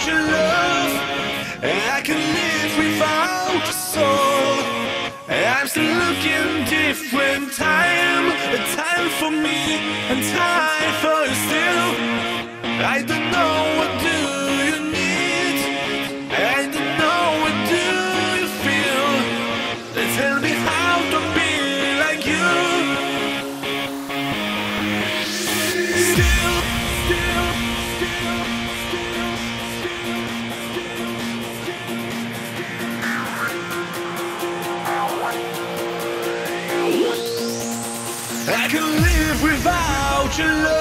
without your love, and I can live without a soul. I'm still looking different time, a time for me and time for you still. I don't know what do you need, I don't know what do you feel. Tell me how to be like you. Still, still, still, I can live without your love.